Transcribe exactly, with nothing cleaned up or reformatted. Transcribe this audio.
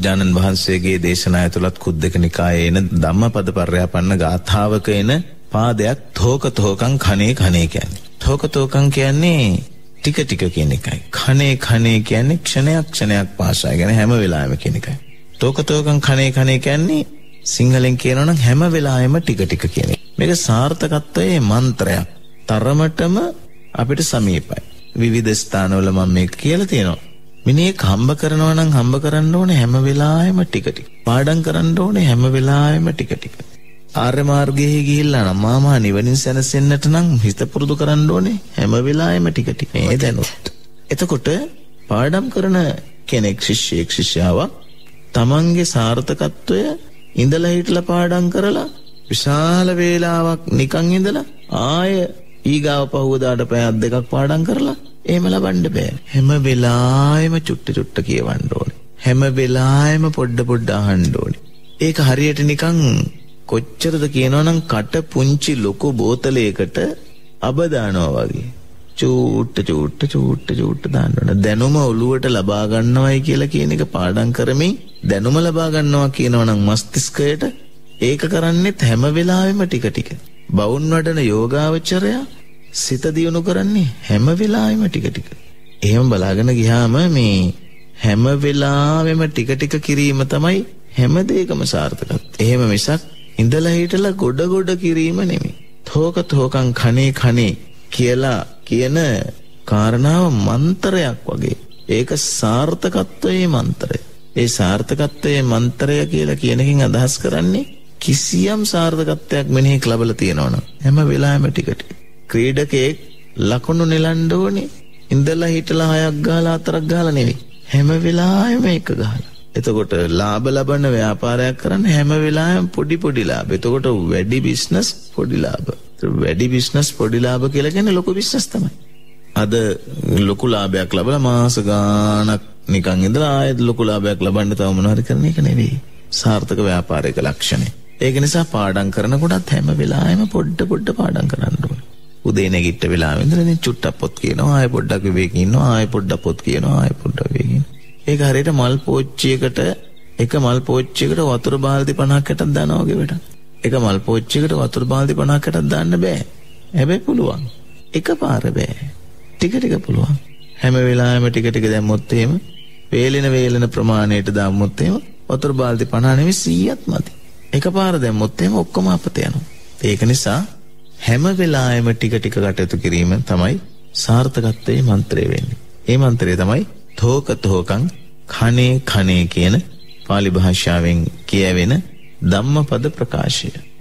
බුදුරජාණන් වහන්සේගේ දේශනා ඇතුළත් කුද්දක නිකායේ එන ධම්මපද පර්යාපන්න ගාථාවක එන පාදයක් තෝක තෝකං කනේ කනේ කියන්නේ. තෝක තෝකං කියන්නේ ටික ටික කියන එකයි. කනේ කනේ කියන්නේ ක්ෂණයක් ක්ෂණයක් පාසා කියන හැම වෙලාවෙම කියන එකයි. තෝක තෝකං කනේ කනේ කියන්නේ සිංහලෙන් කියනවා නම් හැම වෙලාවෙම ටික ටික කියන එක. මේක සාර්ථකත්වයේ මන්ත්‍රයක්. තරමටම අපිට සමීපයි. විවිධ ස්ථානවල මම මේක කියලා තියෙනවා. මිනිහෙක් හම්බ කරනවා නම් හම්බ කරන්න ඕනේ හැම වෙලාවෙම ටික ටික. පාඩම් කරන්න ඕනේ හැම වෙලාවෙම ටික ටික. ආර්ය මාර්ගයේ ගිහිල්ලා නම් මාමා නිවනින් සැනසෙන්නට නම් හිත පුරුදු කරන්න ඕනේ හැම වෙලාවෙම ටික ටික. මේ දැනුත්. එතකොට පාඩම් කරන කෙනෙක් ශිෂ්‍යයෙක් ශිෂ්‍යාවක් තමන්ගේ සාර්ථකත්වය ඉඳලා හිටලා පාඩම් කරලා විශාල වේලාවක් නිකන් ඉඳලා ආය ඊගාව පහුවදාට පැයක් දෙකක් පාඩම් කරලා එහෙම ලබන්න බෑ. හැම වෙලාවෙම චුට්ට චුට්ට කියවන්න ඕනේ. හැම වෙලාවෙම පොඩ පොඩ අහන්න ඕනේ. ඒක හරියට නිකන් කොච්චරද කියනවනම් කට පුංචි ලොකු බෝතලයකට අබ දානවා වගේ. චූට්ට චූට්ට චූට්ට චූට්ට දාන්න ඕනේ. දැනුම ඔළුවට ලබා ගන්නවයි කියලා කියන එක පාඩම් කරමින් දැනුම ලබා ගන්නවා කියනවනම් මස්තිෂ්කයට ඒක කරන්නේත් හැම වෙලාවෙම ටික ටික. බවුන් වඩන යෝගාවචරය සිත දියුණු කරන්නේ හැම වෙලාවෙම ටික ටික. එහෙම බලාගෙන ගියාම මේ හැම වෙලාවෙම ටික ටික කිරීම තමයි හැම දෙයකම සාර්ථකත්වය. එහෙම මිසක් ඉඳලා හිටලා ගොඩ ගොඩ කිරීම නෙමෙයි. තෝක තෝකං කනේ කනේ කියලා කියන කාරණාව මන්ත්‍රයක් වගේ. ඒක සාර්ථකත්වයේ මන්ත්‍රය. ඒ සාර්ථකත්වයේ මන්ත්‍රය කියලා කියන එකෙන් අදහස් කරන්නේ කිසියම් සාර්ථකත්වයක් මෙනෙහි ලැබලා තියෙනවනම් හැම වෙලාවෙම ටික ටික. ක්‍රීඩකයෙක් ලකුණු නෙලන්න ඕනේ ඉඳලා හිටලා හයක් ගහලා හතරක් ගහලා නෙවෙයි. හැම වෙලාවෙම එක ගහලා. එතකොට ලාභ ලබන ව්‍යාපාරයක් කරන්න හැම වෙලාවෙම පොඩි පොඩි ලාභ. එතකොට වැඩි බිස්නස් පොඩි ලාභ. වැඩි බිස්නස් පොඩි ලාභ කියලා කියන්නේ ලොකු බිස්නස් තමයි. අද ලොකු ලාභයක් ලැබලා මාස ගාණක් නිකන් ඉඳලා ආයෙත් ලොකු ලාභයක් ලබන්න තව මොනවා හරි කරන එක නෙවෙයි සාර්ථක ව්‍යාපාරික ලක්ෂණය. ඒක නිසා පාඩම් කරනකොටත් හැම වෙලාවෙම පොඩ පොඩ පාඩම් කරන්න ඕනේ. උදේ නැගිට වෙලාවෙ ඉඳලා ඉතින් චුට්ටක් පොත් කියනවා ආයෙ පොඩ්ඩක් විවේකී ඉන්නවා ආයෙ පොඩ්ඩක් පොත් කියනවා ආයෙ පොඩ්ඩක් විවේකී. ඒක හරියට මල් පෝච්චියකට එක මල් පෝච්චියකට වතුර බාල්දි පනහකටක් දානවා වගේ වැඩක්. එක මල් පෝච්චියකට වතුර බාල්දි පනහකටක් දාන්න බෑ. හැබැයි පුළුවන්. එකපාර බෑ. ටික ටික පුළුවන්. හැම වෙලාවෙම ටික ටික දැම්මොත් එහෙම වේලෙන වේලෙන ප්‍රමාණයට දාම්මොත් එහෙම වතුර බාල්දි පනහ නෙවෙයි සීයක් මදි. එකපාර දැම්මොත් එහෙම ඔක්කොම අපත යනවා. ඒක නිසා හැම වෙලාවෙම ටික ටික කටයුතු කිරීම තමයි සාර්ථකත්වයේ මන්ත්‍රය වෙන්නේ. ඒ මන්ත්‍රය තමයි තෝක තෝකං කනේ කනේ කියන පාලි භාෂාවෙන් කියවෙන ධම්මපද ප්‍රකාශය.